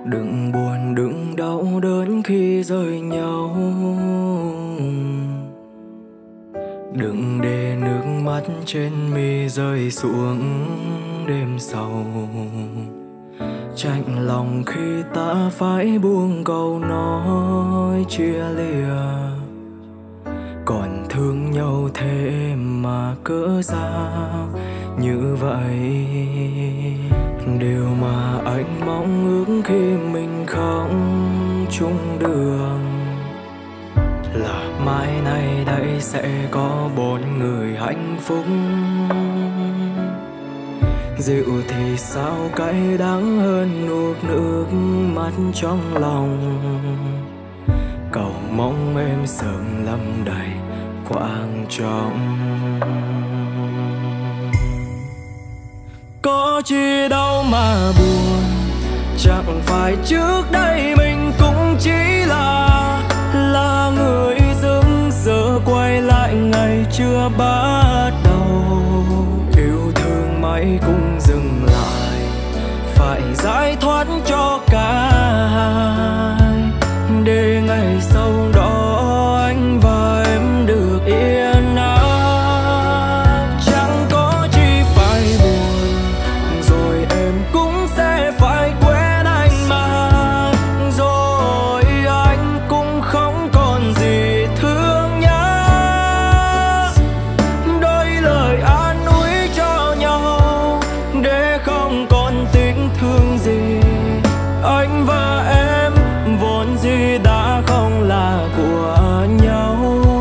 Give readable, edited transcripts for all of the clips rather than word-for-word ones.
Đừng buồn đừng đau đớn khi rời nhau, đừng để nước mắt trên mi rơi xuống đêm sầu. Chạnh lòng khi ta phải buông câu nói chia lìa, còn thương nhau thế mà cớ sao như vậy. Điều mà anh mong ước khi mình không chung đường là mai này đây sẽ có bốn người hạnh phúc. Rượu thì sao cay đắng hơn nuốt nước mắt trong lòng. Cầu mong em sớm lấp đầy khoảng trống. Có chi đâu mà buồn, chẳng phải trước đây mình cũng chỉ là người dưng giờ quay lại ngày chưa bắt đầu. Yêu thương mãi cũng dừng lại, phải giải thoát cho cả hai, để ngày sau đó anh và em được yên ắng. Chẳng có chi phải buồn, rồi em cũng sẽ phải quên anh mà, rồi anh cũng không còn gì thương nhớ. Đôi lời an ủi cho nhau để không còn tình thương gì. Anh và em vốn gì đã không là của nhau.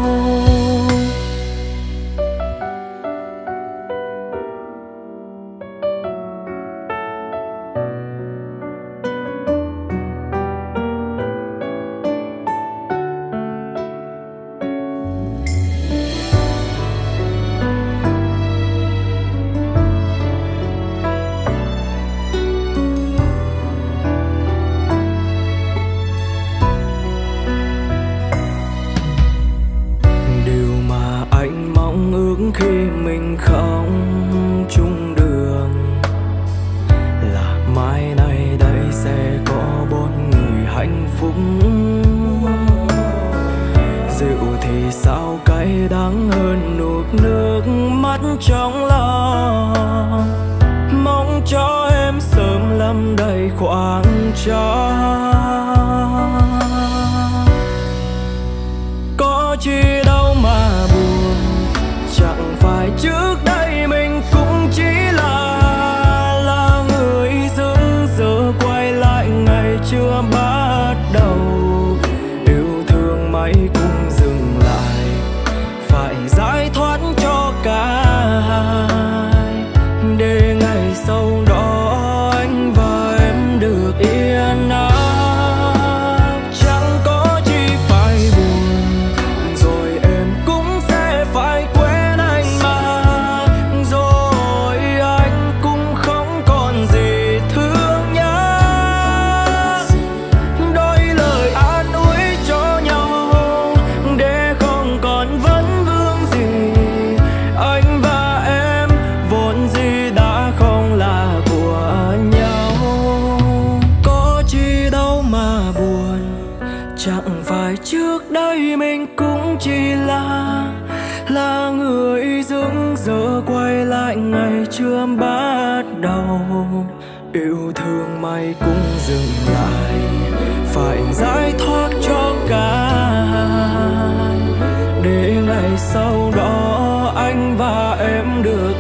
Khi mình không chung đường là mai này đây sẽ có bốn người hạnh phúc. Rượu thì sao cay đắng hơn nuốt nước mắt trong lòng. Mong cho em sớm lấp đầy khoảng trống. Có chi đâu mà buồn, chẳng phải trước đây mình cũng chỉ là người dưng giờ quay lại ngày chưa bắt đầu. Yêu thương mãi cũng dừng lại, phải giải thoát cho cả hai, để ngày sau đó anh và em được yên ắng. Chẳng phải trước đây mình cũng chỉ là người dưng giờ quay lại ngày chưa bắt đầu. Yêu thương mãi cũng dừng lại, phải giải thoát cho cả hai, để ngày sau đó anh và em được